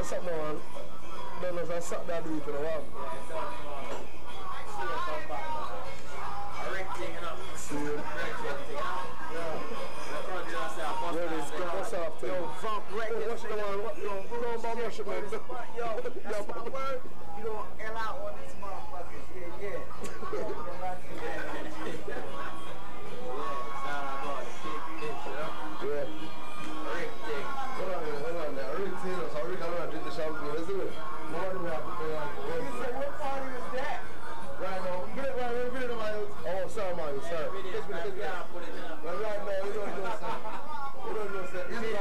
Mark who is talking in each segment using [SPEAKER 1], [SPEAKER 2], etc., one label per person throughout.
[SPEAKER 1] something on. Then there's a something that do it in the one.
[SPEAKER 2] A rig thing, you know?
[SPEAKER 1] See you. Where is the bus off thing?
[SPEAKER 2] Yo, Funk Records.
[SPEAKER 1] What's the one? Don't bomb rush it, man.
[SPEAKER 2] Yo, that's my word. You don't L out on these motherfuckers. Yeah.
[SPEAKER 1] Yeah.
[SPEAKER 2] Rig thing.
[SPEAKER 1] Hold on there. Rig thing. So Rig, I'm gonna drink the champagne, isn't it? More than that.
[SPEAKER 2] You said, what party is that?
[SPEAKER 1] Right now, get it, Miles. Oh, sorry, Miles, sorry.
[SPEAKER 2] Right now,
[SPEAKER 1] you don't know, sir. You don't know, sir. It's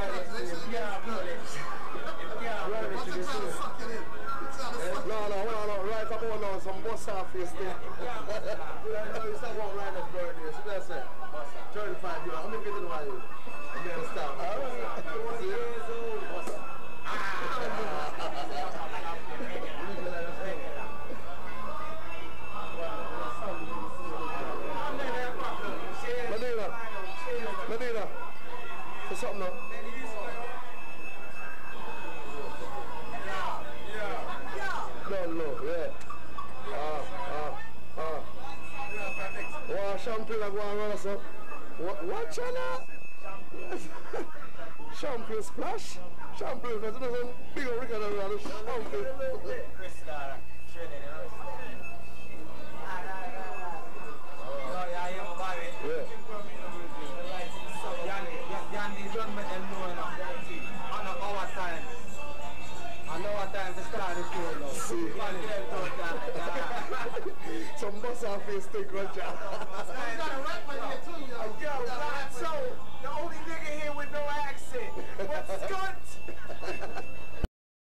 [SPEAKER 1] No. Right about now, some bus off face thing. You know, it's about Ryan's birthday. So that's it. 35 years. I'm going to get it while you. I'm going to stop. Medina, for something now. No, yeah. Champagne like one run or so. What channel? Champagne splash? Champagne, because it doesn't big on record around the champagne.
[SPEAKER 2] Chris training, Yandy done with them know enough. On our time. I know what time to start the show now.
[SPEAKER 1] See. Some bus off face thing, right?
[SPEAKER 2] You got a rap like that too, yo. Yo, so the only nigga here with no accent. What's good?